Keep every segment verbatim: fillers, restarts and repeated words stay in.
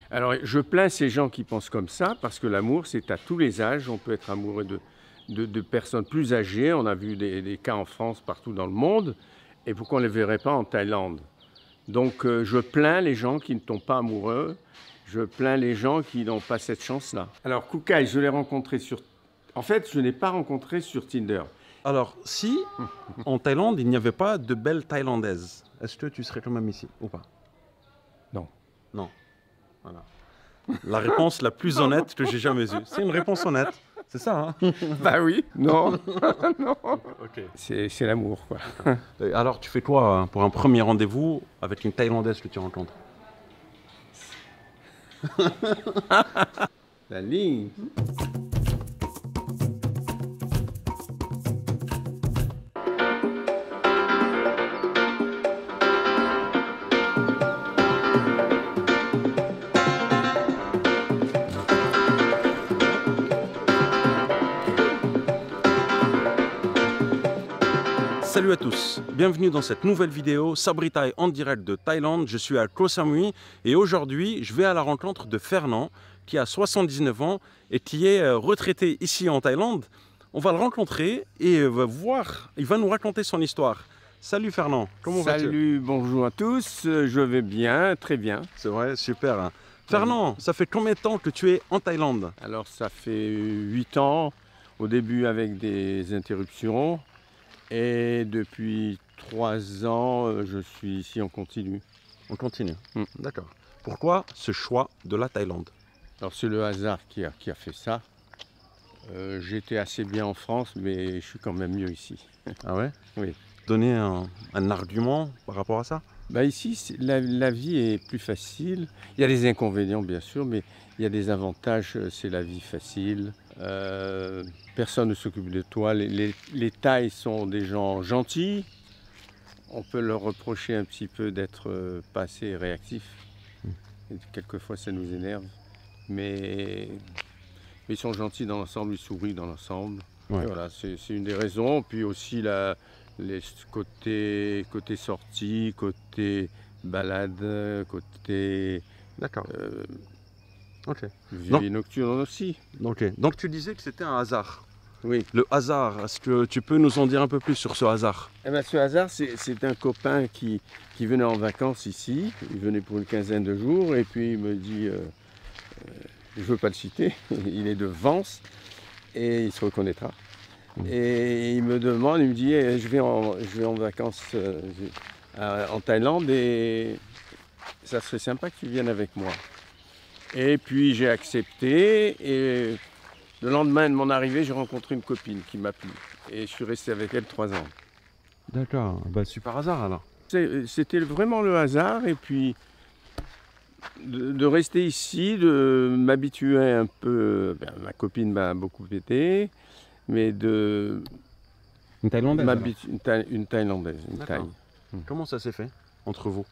Alors, je plains ces gens qui pensent comme ça, parce que l'amour, c'est à tous les âges. On peut être amoureux de, de, de personnes plus âgées. On a vu des, des cas en France, partout dans le monde. Et pourquoi on ne les verrait pas en Thaïlande? Donc, euh, je plains les gens qui ne tombent pas amoureux. Je plains les gens qui n'ont pas cette chance-là. Alors, Kukai, je l'ai rencontré sur... En fait, je ne l'ai pas rencontré sur Tinder. Alors, si en Thaïlande, il n'y avait pas de belles Thaïlandaises, est-ce que tu serais quand même ici ou pas? Non. Non. Voilà. La réponse la plus honnête que j'ai jamais eue. C'est une réponse honnête. C'est ça, hein? Bah oui, non. Non. Ok. C'est c'est l'amour, quoi. Et alors, tu fais quoi pour un premier rendez-vous avec une Thaïlandaise que tu rencontres? La ligne. Salut à tous, bienvenue dans cette nouvelle vidéo Sabri Thai en direct de Thaïlande. Je suis à Koh Samui et aujourd'hui je vais à la rencontre de Fernand qui a soixante-dix-neuf ans et qui est retraité ici en Thaïlande. On va le rencontrer et va voir, il va nous raconter son histoire. Salut Fernand, comment vas-tu? Salut, bonjour à tous, je vais bien, très bien. C'est vrai, super. Hein. Fernand, ça fait combien de temps que tu es en Thaïlande? Alors ça fait huit ans, au début avec des interruptions. Et depuis trois ans, je suis ici en continu. On continue, Mm. d'accord. Pourquoi ce choix de la Thaïlande? Alors c'est le hasard qui a, qui a fait ça. Euh, J'étais assez bien en France, mais je suis quand même mieux ici. Ah ouais? Oui. Donner un, un argument par rapport à ça? Bah ici, la, la vie est plus facile. Il y a des inconvénients bien sûr, mais il y a des avantages. C'est la vie facile. Euh, personne ne s'occupe de toi. Les, les, les Thaïs sont des gens gentils. On peut leur reprocher un petit peu d'être euh, pas assez réactifs. Et quelquefois, ça nous énerve. Mais, mais ils sont gentils dans l'ensemble, ils sourient dans l'ensemble. Ouais. Voilà, c'est une des raisons. Puis aussi, la, les côté, côté sortie, côté balade, côté D'accord. euh, Ok. vie Donc- nocturne aussi. Ok. Donc tu disais que c'était un hasard. Oui. Le hasard, est-ce que tu peux nous en dire un peu plus sur ce hasard? Eh ben, ce hasard, c'est c'est un copain qui, qui venait en vacances ici. Il venait pour une quinzaine de jours et puis il me dit, euh, euh, je ne veux pas le citer, il est de Vence et il se reconnaîtra. Mmh. Et il me demande, il me dit, eh, je vais en, je vais en vacances euh, à- en Thaïlande et ça serait sympa que tu viennes avec moi. Et puis j'ai accepté et le lendemain de mon arrivée, j'ai rencontré une copine qui m'a plu et je suis resté avec elle trois ans. D'accord. Bah super hasard alors. C'est- C'était vraiment le hasard et puis de, de rester ici, de m'habituer un peu. Ben, ma copine m'a beaucoup aidé, mais de Une Thaïlandaise. alors. m'habituer une, Thaï- une Thaïlandaise, une D'accord. Thaï. Comment ça s'est fait entre vous?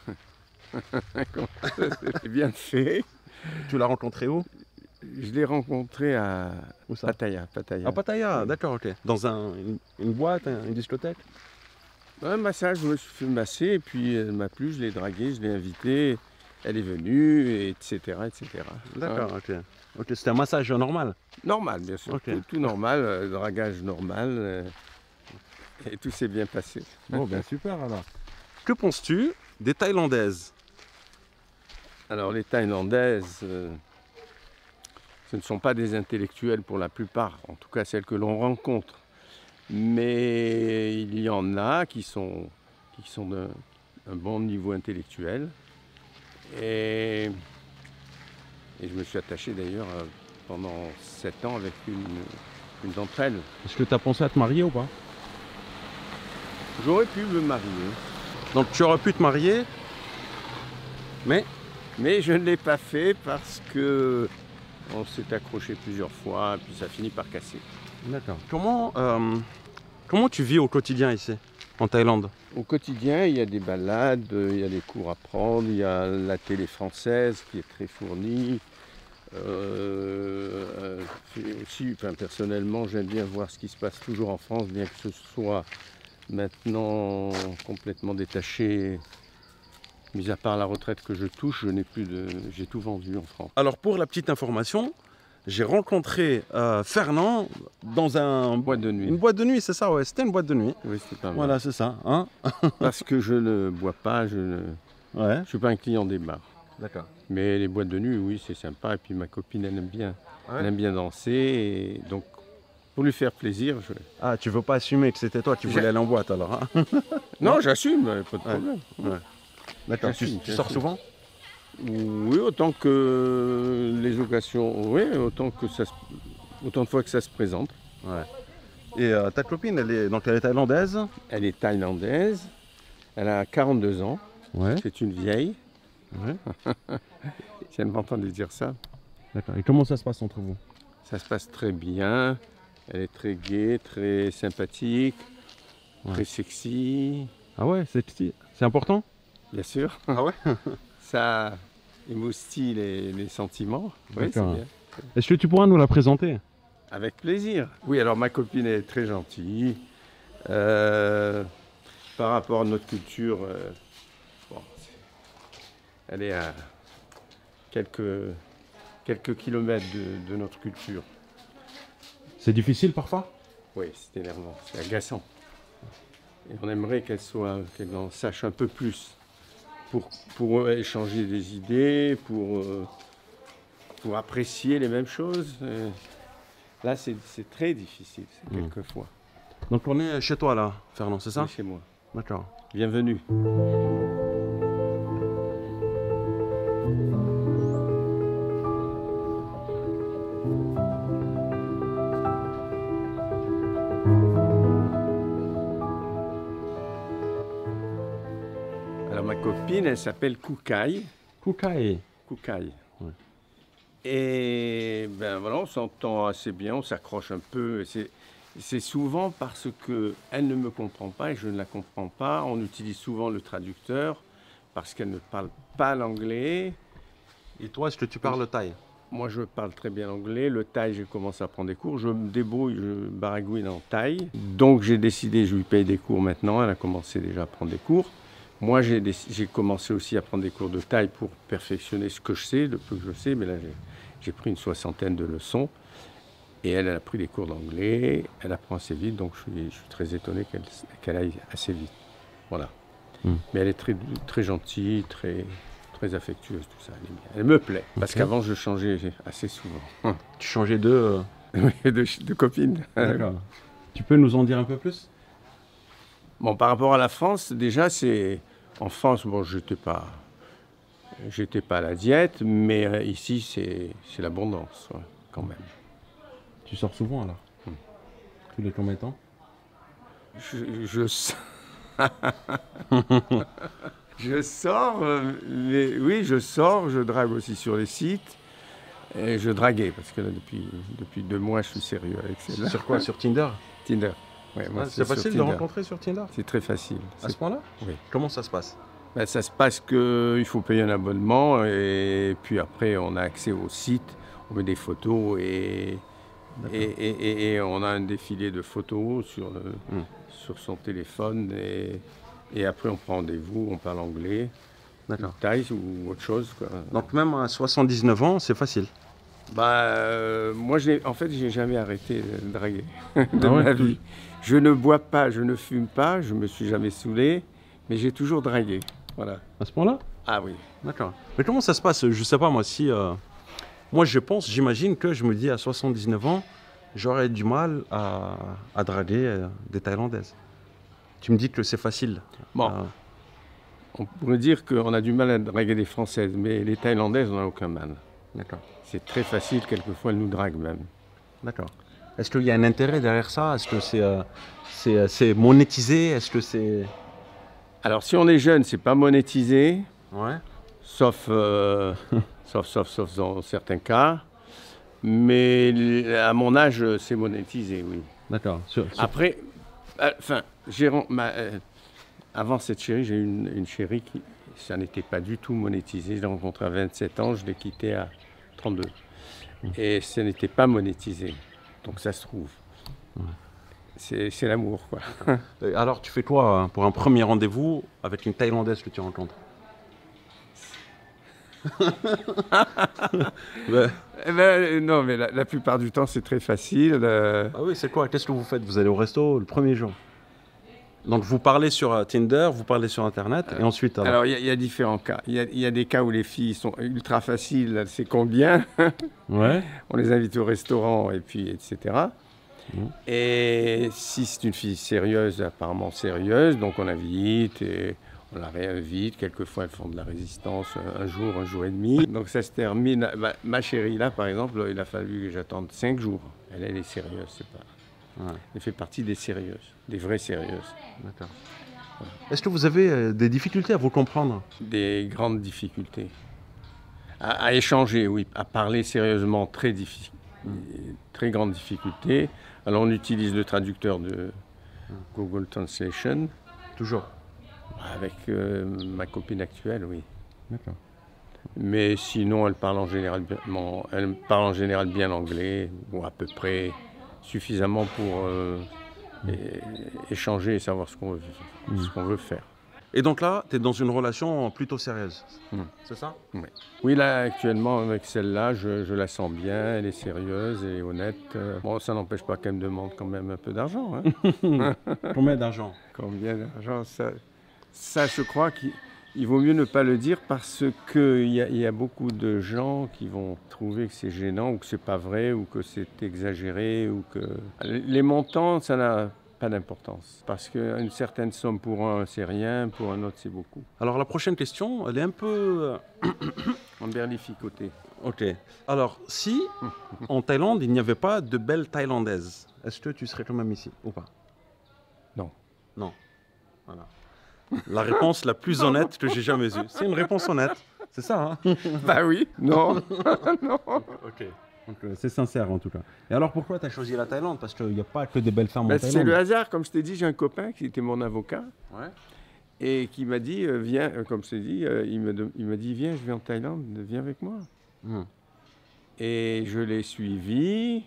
C'est bien fait. Tu l'as rencontré où? Je l'ai rencontré à Où ça? Pattaya. Pattaya. À Pattaya, Oui. d'accord, ok. Dans un, une, une boîte, un- une discothèque? Un massage, je me suis fait masser et puis elle m'a plu, je l'ai draguée, je l'ai invitée, elle est venue, et cetera et cetera. D'accord, ok. Ok, c'était un massage normal. Normal, bien sûr. Ok. Tout, tout normal, euh, dragage normal. euh, et tout s'est bien passé. Bon, ben super alors. Que penses-tu des Thaïlandaises? Alors, les Thaïlandaises, euh, ce ne sont pas des intellectuels pour la plupart, en tout cas celles que l'on rencontre. Mais il y en a qui sont, qui sont d'un un bon niveau intellectuel. Et, et je me suis attaché d'ailleurs euh, pendant sept ans avec une, une d'entre elles. Est-ce que tu as pensé à te marier ou pas? J'aurais pu me marier, Donc tu aurais pu te marier, mais mais je ne l'ai pas fait parce que on s'est accroché plusieurs fois, puis ça finit par casser. d'accord. Comment, euh, comment tu vis au quotidien ici, en Thaïlande? Au quotidien, il y a des balades, il y a des cours à prendre, il y a la télé française qui est très fournie. Euh, euh, aussi, enfin, personnellement, j'aime bien voir ce qui se passe toujours en France, bien que ce soit maintenant complètement détaché Mis à part la retraite que je touche, je n'ai plus de, j'ai tout vendu en France. Alors pour la petite information, j'ai rencontré euh, Fernand dans un... Boîte de nuit. une boîte de nuit, c'est ça, ouais, c'était une boîte de nuit. Oui, c'est pas mal. Voilà, c'est ça. Hein. Parce que je ne bois pas, je ne Ouais. je suis pas un client des bars. D'accord. Mais les boîtes de nuit, oui, c'est sympa. Et puis ma copine, elle aime bien, Ouais. elle aime bien danser. Et donc, pour lui faire plaisir, je... Ah, tu veux pas assumer que c'était toi qui voulais J'ai- aller en boîte alors, hein. Non, j'assume, pas de Ouais. problème. Ouais. D'accord. Tu, J'assume, tu sors j'assume. souvent? Oui, autant que les occasions, oui, autant que ça, se- autant de fois que ça se présente. Ouais. Et euh, ta copine, elle est, donc elle est thaïlandaise? Elle est thaïlandaise, elle a quarante-deux ans, Ouais. c'est une vieille. Ouais. J'aime m'entendre dire ça. D'accord. Et comment ça se passe entre vous? Ça se passe très bien, elle est très gaie, très sympathique, Ouais. très sexy, Ah ouais, c'est c'est important? bien sûr. Ah ouais? Ça émoustille les, les sentiments. Oui, c'est D'accord. bien. Est-ce que tu pourras nous la présenter? Avec plaisir. Oui, alors ma copine est très gentille. Euh, par rapport à notre culture, euh, bon, c'est- elle est à quelques, quelques kilomètres de, de notre culture. C'est difficile parfois? Oui, c'est énervant, c'est agaçant. Et on aimerait qu'elle soit, qu'elle en sache un peu plus pour, pour échanger des idées, pour, euh, pour apprécier les mêmes choses. Euh, Là, c'est c'est très difficile, c'est Mm. quelquefois. Donc on est chez toi là, Fernand, c'est ça? C'est chez moi. D'accord. Bienvenue. Alors ma copine, elle s'appelle Koukaï. Koukaï. Koukaï. Ouais. Et ben voilà, on s'entend assez bien, on s'accroche un peu. C'est c'est souvent parce que elle ne me comprend pas et je ne la comprends pas. On utilise souvent le traducteur parce qu'elle ne parle pas l'anglais. Et toi, est-ce que tu parles thaï? Moi, je parle très bien l'anglais. Le thaï, j'ai commencé à prendre des cours. Je me débrouille, je baragouine en thaï. Donc, j'ai décidé, je lui paye des cours maintenant. Elle a commencé déjà à prendre des cours. Moi, j'ai déc- j'ai commencé aussi à prendre des cours de thaï pour perfectionner ce que je sais, le peu que je sais. Mais là, j'ai- j'ai pris une soixantaine de leçons. Et elle, elle a pris des cours d'anglais. Elle apprend assez vite. Donc, je suis, je suis très étonné qu'elle qu'elle aille assez vite. Voilà. Mm. Mais elle est très, très gentille, très, très affectueuse, tout ça. Elle, est bien. Elle me plaît. Parce Ok. qu'avant, je changeais assez souvent. Tu changeais de... euh, Oui, de, de copines. D'accord. Tu peux nous en dire un peu plus? Bon, par rapport à la France, déjà, c'est... En France, bon, j'étais pas... J'étais pas à la diète, mais euh, ici, c'est c'est l'abondance, ouais, quand même. Tu sors souvent alors? Hmm. Tous les combien de temps? Je, je, s- je sors, euh, mais oui, je sors, je drague aussi sur les sites. Et je draguais, parce que là, depuis, depuis deux mois, je suis sérieux avec celle-là. Sur quoi? Sur Tinder? Tinder. Ouais, moi, Ah, c'est sur facile de Tinder. rencontrer sur Tinder? C'est très facile. À C'est- ce point-là? Oui. Comment ça se passe? Ben, ça se passe qu'il faut payer un abonnement et puis après on a accès au site, on met des photos et, et, et- et- et on a un défilé de photos sur, le- Mm. sur son téléphone et, et après on prend rendez-vous, on parle anglais, D'accord. thaï ou autre chose, quoi. Donc même à soixante-dix-neuf ans, c'est facile. Bah, euh, moi j'ai, en fait j'ai jamais arrêté de draguer de Ah ouais, ma tout- vie. Je ne bois pas, je ne fume pas, je me suis jamais saoulé, mais j'ai toujours dragué. Voilà. À ce point-là? Ah oui. D'accord. Mais comment ça se passe? Je sais pas moi si... euh, Moi je pense, j'imagine que je me dis à soixante-dix-neuf ans, j'aurais du mal à, à draguer euh, des Thaïlandaises. Tu me dis que c'est facile. Bon. Ah, On pourrait dire qu'on a du mal à draguer des Françaises, mais les Thaïlandaises, on n'a aucun mal. d'accord. C'est très facile, quelquefois elles nous draguent même. D'accord. Est-ce qu'il y a un intérêt derrière ça? Est-ce que c'est euh, c'est, euh, c'est monétisé? Est-ce que c'est... Alors si on est jeune, c'est pas monétisé, Ouais. sauf, euh, sauf, sauf, sauf dans certains cas. Mais l- à mon âge, c'est monétisé, oui. D'accord. Sur- sur- Après, euh, enfin, j'ai ren- ma, euh, avant cette chérie, j'ai eu une, une chérie qui, ça n'était pas du tout monétisé. Je l'ai rencontrée à vingt-sept ans, je l'ai quittée à trente-deux. Et ce n'était pas monétisé. Donc ça se trouve. C'est c'est l'amour, quoi. Euh, Alors tu fais quoi hein, pour un premier rendez-vous avec une Thaïlandaise que tu rencontres? Ouais. Eh ben, non, mais la, la plupart du temps, c'est très facile. euh, Ah oui, c'est quoi? Qu'est-ce que vous faites? Vous allez au resto le premier jour. Donc vous parlez sur euh, Tinder, vous parlez sur Internet, et ensuite alors. Alors, il y, a- il y a différents cas. Il y a, il y a des cas où les filles sont ultra faciles, c'est combien? Ouais. On les invite au restaurant, et puis, et cetera. Mhm. Et si c'est une fille sérieuse, apparemment sérieuse, donc on invite et on la réinvite. Quelquefois, elles font de la résistance un jour, un jour et demi. Donc ça se termine. Ma, ma chérie, là, par exemple, il a fallu que j'attende cinq jours. Elle, elle est sérieuse, c'est pas. Ouais. Elle fait partie des sérieuses, des vraies sérieuses. D'accord. Est-ce que vous avez euh, des difficultés à vous comprendre? Des grandes difficultés. À, à échanger, oui. À parler sérieusement, très difficile. Très grande difficulté. Alors on utilise le traducteur de Google Translation. Toujours. Avec euh, ma copine actuelle, oui. D'accord. Mais sinon, elle parle en général bien, bon, elle parle en général bien anglais, ou à peu près suffisamment pour euh, é- échanger et savoir ce qu'on veut, ce qu'on veut faire. Et donc là, tu es dans une relation plutôt sérieuse. Mm. C'est ça? Oui. Oui, là, actuellement, avec celle-là, je, je la sens bien, elle est sérieuse et honnête. Euh, Bon, ça n'empêche pas qu'elle me demande quand même un peu d'argent. Hein. Combien d'argent? Combien d'argent ça, ça, je crois qu'il il vaut mieux ne pas le dire parce qu'il y, a- il y a beaucoup de gens qui vont trouver que c'est gênant ou que c'est pas vrai ou que c'est exagéré ou que... Les montants, ça n'a pas d'importance parce qu'une certaine somme pour un, c'est rien, pour un autre, c'est beaucoup. Alors la prochaine question, elle est un peu... En berlificoté. Ok. Alors, si en Thaïlande, il n'y avait pas de belles Thaïlandaises, est-ce que tu serais quand même ici ou pas? Non. Non. Voilà. La réponse la plus honnête que j'ai jamais eue. C'est une réponse honnête. C'est ça, hein? Bah oui, non. Non. Ok. Donc euh, c'est sincère en tout cas. Et alors pourquoi tu as choisi la Thaïlande? Parce qu'il n'y a pas que des belles femmes Bah, en c'est Thaïlande. le hasard, comme je t'ai dit, j'ai un copain qui était mon avocat. Ouais. Et qui m'a dit, euh, viens, euh, comme je t'ai dit, euh, il me de- il m'a dit, viens, je vais en Thaïlande, viens avec moi. Hmm. Et je l'ai suivi,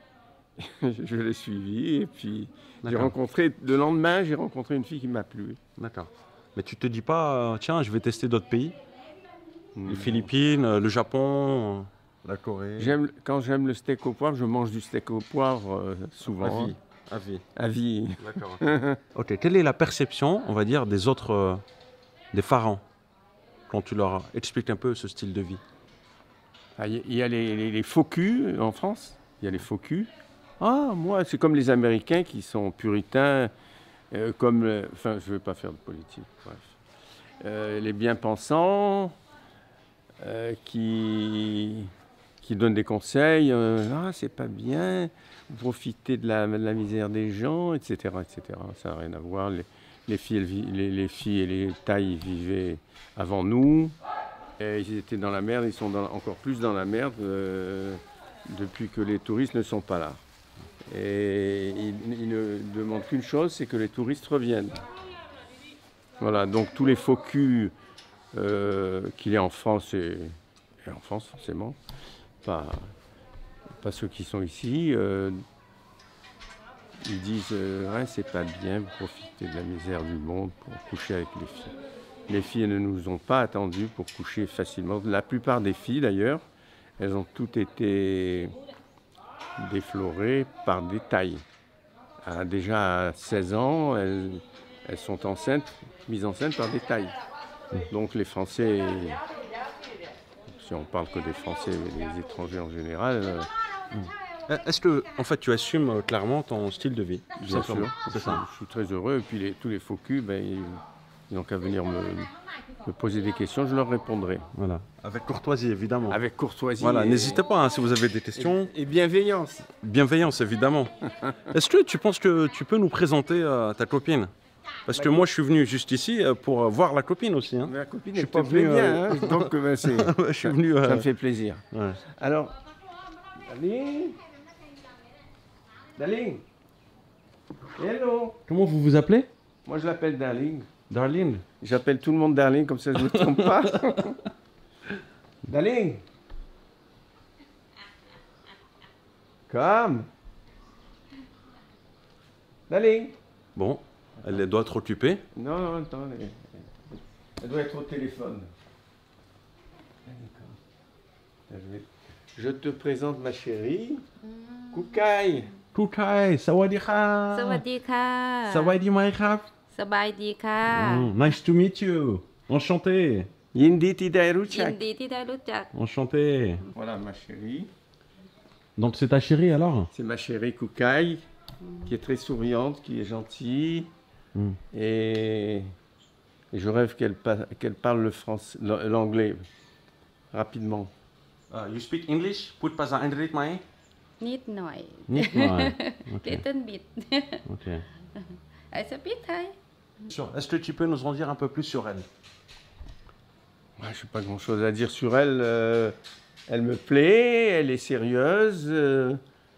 je l'ai suivi, et puis j'ai D'accord. rencontré, le lendemain, j'ai rencontré une fille qui m'a plu. D'accord. Mais tu te dis pas, euh, tiens, je vais tester d'autres pays? Les Non. Philippines, euh, le Japon, euh, la Corée. J'aime, quand j'aime le steak au poivre, je mange du steak au poivre euh, souvent. À vie. À vie. À vie. D'accord. Ok. Quelle est la perception, on va dire, des autres, euh, des pharaons, quand tu leur expliques un peu ce style de vie? Ah, Il y a- il y a les, les- les faux culs en France, il y a les faux culs. Ah, moi, c'est comme les Américains qui sont puritains, euh, comme, le- enfin, je ne vais pas faire de politique, bref. Euh, les bien-pensants euh, qui, qui donnent des conseils, euh, ah, c'est pas bien, vous profitez de la, de la misère des gens, et cetera, et cetera. Ça n'a rien à voir. Les, les filles, elles vi- les, les filles et les Thaïs vivaient avant nous. Et ils étaient dans la merde, ils sont dans- encore plus dans la merde euh, depuis que les touristes ne sont pas là. Et ils, ils ne demandent qu'une chose, c'est que les touristes reviennent. Voilà, donc tous les faux culs euh, qu'il y a en France, et, et en France forcément, pas, pas ceux qui sont ici, euh, ils disent euh, ouais, c'est pas bien, vous profitez de la misère du monde pour coucher avec les filles. Les filles ne nous ont pas attendus pour coucher facilement. La plupart des filles, d'ailleurs, elles ont toutes été déflorées par des Thaïs. À- déjà à seize ans, elles, elles sont enceintes, mises enceintes par des Thaïs. Donc les Français, si on parle que des Français, mais des étrangers en général, euh, Euh, Est-ce que, en fait, tu assumes euh, clairement ton style de vie? tout bien simplement? sûr, C'est je, ça. je suis très heureux. Et puis les- tous les faux culs, ben, ils, ils n'ont qu'à venir me, me poser des questions, je leur répondrai. Voilà. Avec courtoisie, évidemment. Avec courtoisie Voilà, et, n'hésitez pas hein, si vous avez des questions. et bienveillance. Bienveillance, évidemment. Est-ce que tu penses que tu peux nous présenter euh, ta copine? Parce que moi, je suis venu juste ici euh, pour euh, voir la copine aussi. Hein. Ma copine, Je suis elle pas te plaît venu, bien, euh, hein, donc ben, c'est- je suis venu. ça euh, me fait plaisir. ouais. Alors, Darling Darling Hello Comment vous vous appelez? Moi, je l'appelle Darling. Darling. J'appelle tout le monde Darling, comme ça je ne me trompe pas. Darling Come Darling Bon, elle doit être occupée. Non, non, attends, elle, elle doit être au téléphone. Je te présente ma chérie, Kukai. Kukai, sawadika. Sawadika. Sawadee mai krab. Sabaidika. Mm, nice to meet you. Enchanté. Yindi Tidai Ruchak. Yindiที่ได้รู้จัก Enchanté. Voilà ma chérie. Donc c'est ta chérie alors? C'est ma chérie Kukai, qui est très souriante, qui est gentille. Mm. Et, et je rêve qu'elle pa- qu'elle parle le français, l'anglais rapidement. Uh, you speak English? พูดภาษาอังกฤษไหมนิดหน่อยนิดหน่อย Ok. little bit Ok. I speak Thai Sur- Est-ce que tu peux nous en dire un peu plus sur elle? Ouais, je n'ai pas grand-chose à dire sur elle. euh, elle me plaît, elle est sérieuse. euh,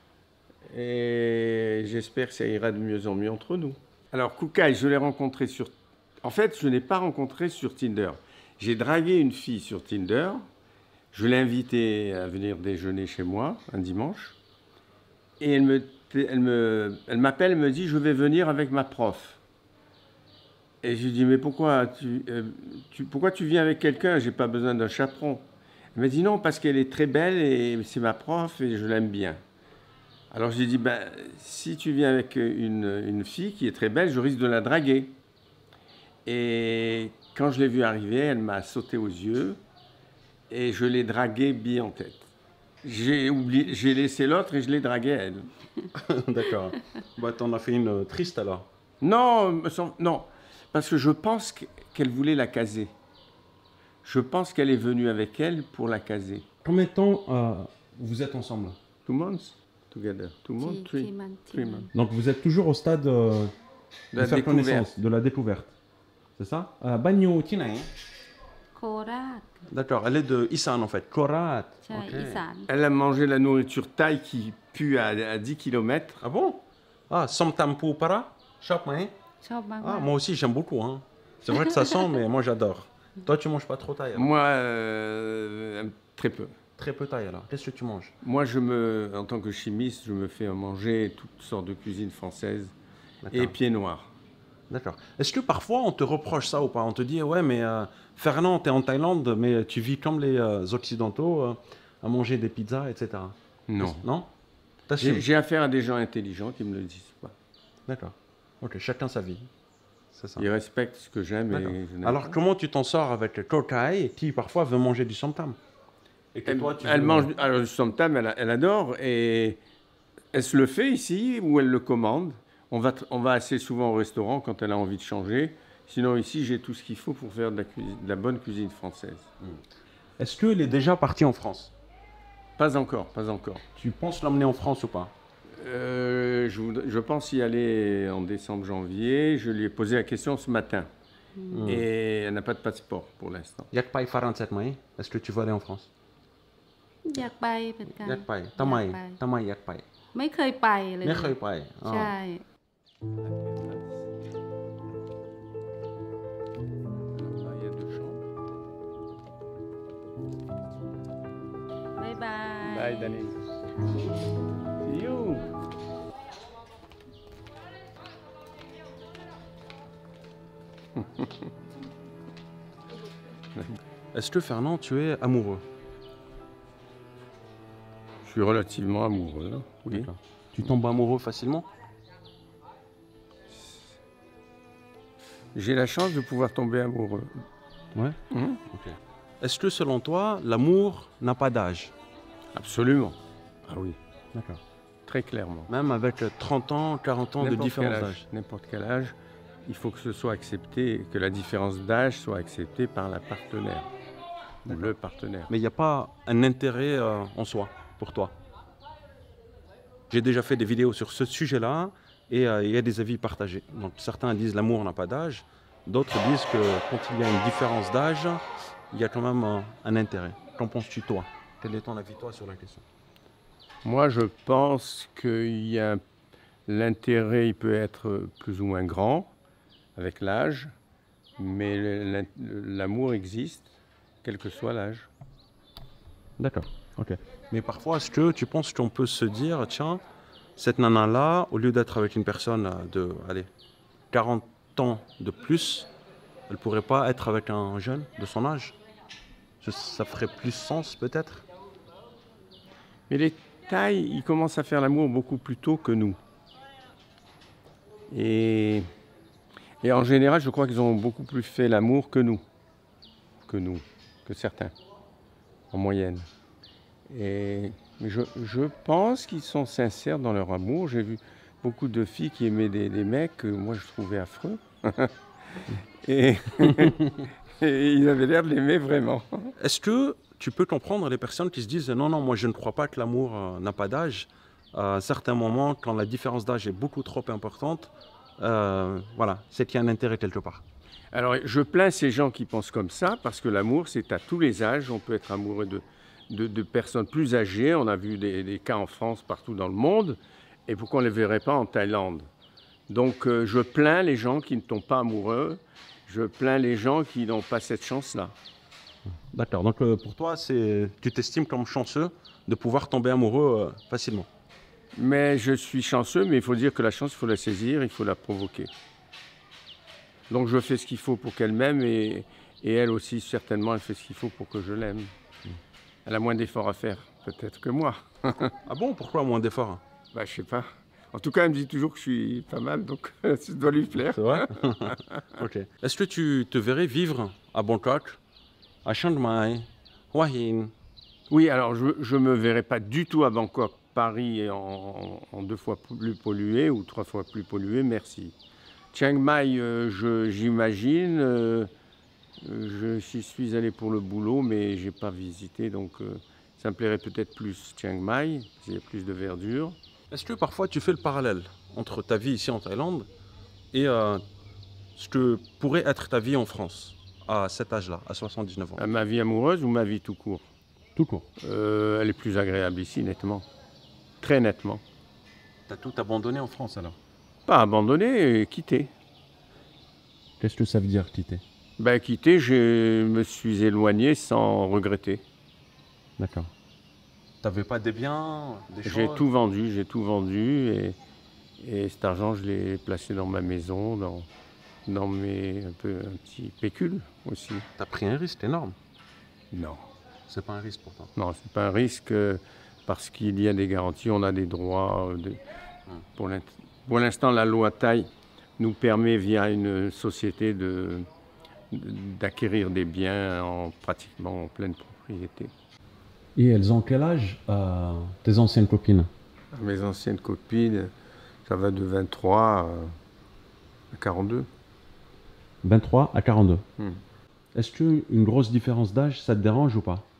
et j'espère que ça ira de mieux en mieux entre nous. Alors, Kukai, je l'ai rencontrée sur... En fait, je n'ai pas rencontré sur Tinder. J'ai dragué une fille sur Tinder. Je l'ai invitée à venir déjeuner chez moi un dimanche. Et elle me, elle me, elle m'appelle, elle me dit, je vais venir avec ma prof. Et je lui dis, mais pourquoi tu, euh, tu, pourquoi tu viens avec quelqu'un? J'ai pas besoin d'un chaperon. Elle m'a dit, non, parce qu'elle est très belle et c'est ma prof et je l'aime bien. Alors je lui ai dit, ben, si tu viens avec une, une fille qui est très belle, je risque de la draguer. Et quand je l'ai vue arriver, elle m'a sauté aux yeux et je l'ai draguée bille en tête. J'ai oublié, j'ai laissé l'autre et je l'ai draguée elle. D'accord. Bah, t'en as fait une euh, triste alors. Non, me semble- non, parce que je pense que- qu'elle voulait la caser. Je pense qu'elle est venue avec elle pour la caser. Combien de temps euh, vous êtes ensemble? Two months together. Two ที่ months, three, ที่มันที่ three มัน months. Donc vous êtes toujours au stade euh, De de la faire découverte. connaissance, de la découverte. C'est ça? euh, Banyo Tinaï. โคราช D'accord, elle est de Isan en fait. Korat. ใช่ Ok. อีสาน Elle a mangé la nourriture thaï qui pue à, à dix kilomètres. Ah bon? Ah, Somtampu Para? Shop, hein? ชอบมาก Ah, moi aussi j'aime beaucoup. Hein. C'est vrai que ça sent, mais moi j'adore. Toi tu manges pas trop thaï alors? Moi, euh, très peu. Très peu thaï alors. Qu'est-ce que tu manges? Moi, je me, en tant que chimiste, je me fais manger toutes sortes de cuisine française et D'accord. pieds noirs. D'accord. Est-ce que parfois on te reproche ça ou pas? On te dit, ouais, mais euh, Fernand, tu es en Thaïlande, mais tu vis comme les euh, Occidentaux, euh, à manger des pizzas, et cetera. Non. Non? J'ai T'assumes? j'ai affaire à des gens intelligents qui me le disent pas. D'accord. Ok, chacun sa vie. C'est ça. Ils respectent ce que j'aime D'accord. et je n'aime Alors pas. comment tu t'en sors avec le Kokai qui parfois veut manger du somtam? Et que Elle, toi, tu elle veux- mange, alors le somtam, elle, elle adore et elle se le fait ici ou elle le commande. On va, tr- on va assez souvent au restaurant quand elle a envie de changer. Sinon ici, j'ai tout ce qu'il faut pour faire de la, cuisine- de la bonne cuisine française. Est-ce qu'elle est déjà partie en France? Pas encore, pas encore. Tu penses l'emmener en France ou pas? Euh, je, voudrais- je pense y aller en décembre, janvier. Je lui ai posé la question ce matin. Et elle n'a pas de passeport pour l'instant. Yak Pai Faranset Mai, est-ce que tu veux aller en France? อยากไปเหมือนกัน Yak Pai. Tamai. อยากไป Tamai Yak Pai. ไม่เคยไปเลย Mais Khoi Pai. Ah. ใช่ Alors là, il y a deux chambres. บ๊ายบาย Bye, Danny. See you. Est-ce que Fernand, tu es amoureux? Je suis relativement amoureux, hein, oui. D'accord. Tu tombes amoureux facilement? J'ai la chance de pouvoir tomber amoureux. Ouais. Mhm. Ok. Est-ce que selon toi, l'amour n'a pas d'âge? Absolument. Ah oui, D'accord. très clairement. Même avec trente ans, quarante ans de N'importe différence quel âge, d'âge. n'importe quel âge, il faut que ce soit accepté, que la différence d'âge soit acceptée par la partenaire. Ou le partenaire. Mais il n'y a pas un intérêt euh, en soi pour toi. J'ai déjà fait des vidéos sur ce sujet-là et euh, il y a des avis partagés. Donc certains disent l'amour n'a pas d'âge, d'autres disent que quand il y a une différence d'âge, il y a quand même euh, un intérêt. Qu'en penses-tu toi? Quel est ton avis toi sur la question? Moi, je pense que y a l'intérêt, il peut être plus ou moins grand avec l'âge, mais l'in- l'amour existe, quel que soit l'âge. D'accord, ok. Mais parfois, est-ce que tu penses qu'on peut se dire, tiens, cette nana-là, au lieu d'être avec une personne de, allez, quarante ans de plus, elle pourrait pas être avec un jeune de son âge? Ça, ça ferait plus sens peut-être. Mais les Thaïs, ils commencent à faire l'amour beaucoup plus tôt que nous. Et, et en général, je crois qu'ils ont beaucoup plus fait l'amour que nous. Que nous, que certains, en moyenne. Et mais je, je pense qu'ils sont sincères dans leur amour. J'ai vu beaucoup de filles qui aimaient des, des mecs que moi je trouvais affreux. et, et ils avaient l'air de l'aimer vraiment. Est-ce que tu peux comprendre les personnes qui se disent non, non, moi je ne crois pas que l'amour euh, n'a pas d'âge. À un certain moment, quand la différence d'âge est beaucoup trop importante, euh, voilà, c'est qu'il y a un intérêt quelque part. Alors je plains ces gens qui pensent comme ça parce que l'amour c'est à tous les âges. On peut être amoureux de, de, de personnes plus âgées. On a vu des, des cas en France, partout dans le monde. Et pourquoi on ne les verrait pas en Thaïlande? Donc euh, je plains les gens qui ne tombent pas amoureux. Je plains les gens qui n'ont pas cette chance-là. D'accord, donc euh, pour toi, c'est, tu t'estimes comme chanceux de pouvoir tomber amoureux euh, facilement. Mais je suis chanceux, mais il faut dire que la chance, il faut la saisir, il faut la provoquer. Donc je fais ce qu'il faut pour qu'elle m'aime et, et elle aussi, certainement, elle fait ce qu'il faut pour que je l'aime. Elle a moins d'efforts à faire, peut-être que moi. Ah bon, pourquoi moins d'efforts? Bah, je sais pas. En tout cas, elle me dit toujours que je suis pas mal, donc ça doit lui plaire. C'est vrai? Ok. Est-ce que tu te verrais vivre à Bangkok, à Chiang Mai, Hua Hin? Oui, alors je ne me verrai pas du tout à Bangkok. Paris est en, en deux fois plus pollué ou trois fois plus pollué, merci. Chiang Mai, euh, je- j'imagine, euh, je j'y suis allé pour le boulot, mais je n'ai pas visité, donc euh, ça me plairait peut-être plus Chiang Mai, parce qu'il y a plus de verdure. Est-ce que parfois tu fais le parallèle entre ta vie ici en Thaïlande et euh, ce que pourrait être ta vie en France à cet âge-là, à soixante-dix-neuf ans? À ma vie amoureuse ou ma vie tout court? Tout court. Euh, Elle est plus agréable ici, nettement. Très nettement. Tu as tout abandonné en France alors? Pas abandonné, quitté. Qu'est-ce que ça veut dire quitter? Ben quitté, je me suis éloigné sans regretter. D'accord. T'avais pas des biens, des choses? J'ai tout vendu, j'ai tout vendu et, et cet argent, je l'ai placé dans ma maison, dans, dans mes un peu un petit pécule aussi. T'as pris un risque énorme. Non, C'est pas un risque pour toi. non, c'est pas un risque euh, parce qu'il y a des garanties, on a des droits. euh, de- pour l'int- pour l'instant, la loi Thaï nous permet via une société de d'acquérir des biens en pratiquement en pleine propriété. Et elles ont quel âge, euh, tes anciennes copines? Mes anciennes copines, ça va de vingt-trois à quarante-deux. vingt-trois à quarante-deux. Hmm. Est-ce qu'une grosse différence d'âge, ça te dérange ou pas?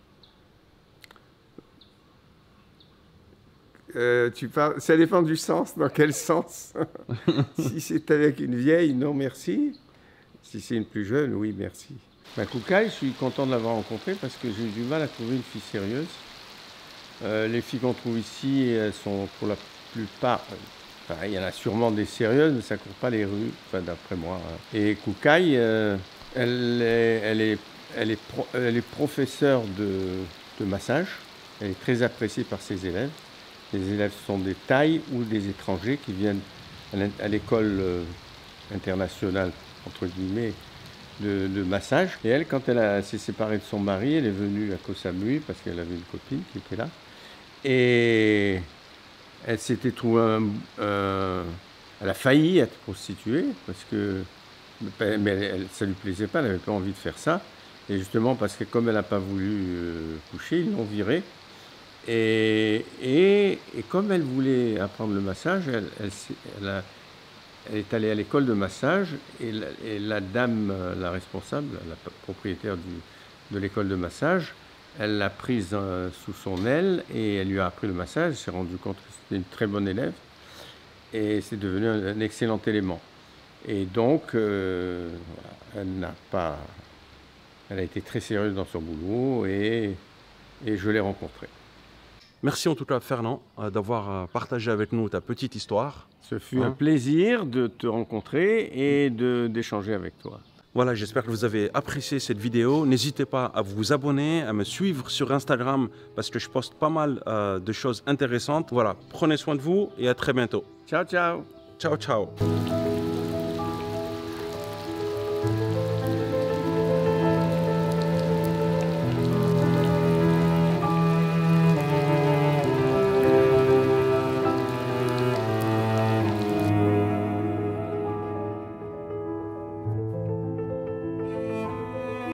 Euh, tu parles, ça dépend du sens. Dans quel sens? Si c'est avec une vieille, non merci. Si c'est une plus jeune, oui merci. Ben, Koukaï, je suis content de l'avoir rencontré parce que j'ai eu du mal à trouver une fille sérieuse. Euh, les filles qu'on trouve ici, elles sont pour la plupart. euh, Enfin, il y en a sûrement des sérieuses, mais ça ne court pas les rues, enfin, d'après moi. hein. Et Koukaï, euh, elle, est, elle, est, elle, est pro- elle est professeure de, de massage. Elle est très appréciée par ses élèves. Les élèves sont des Thaïs ou des étrangers qui viennent à l'in- à l'école euh, internationale, entre guillemets, de, de massage. Et elle, quand elle a- s'est séparée de son mari, elle est venue à Koh Samui parce qu'elle avait une copine qui était là. Et elle s'était trouvée un, un- elle a failli être prostituée parce que mais elle, elle- ça lui plaisait pas, elle n'avait pas envie de faire ça. Et justement parce que comme elle n'a pas voulu euh, coucher, ils l'ont virée. Et, et, et comme elle voulait apprendre le massage, elle, elle s'est- elle a- elle est allée à l'école de massage et la, et la dame, euh, la responsable, la p- propriétaire du- de l'école de massage, elle l'a prise euh, sous son aile et elle lui a appris le massage. Elle s'est rendue compte que c'était une très bonne élève et c'est devenu un, un excellent élément. Et donc, euh, voilà, elle n'a pas, elle a été très sérieuse dans son boulot et, et je l'ai rencontrée. Merci en tout cas Fernand euh, d'avoir euh, partagé avec nous ta petite histoire. Ce fut Hein? un plaisir de te rencontrer et de- d'échanger avec toi. Voilà, j'espère que vous avez apprécié cette vidéo. N'hésitez pas à vous abonner, à me suivre sur Instagram parce que je poste pas mal euh, de choses intéressantes. Voilà, prenez soin de vous et à très bientôt. Ciao, ciao! Ciao, ciao.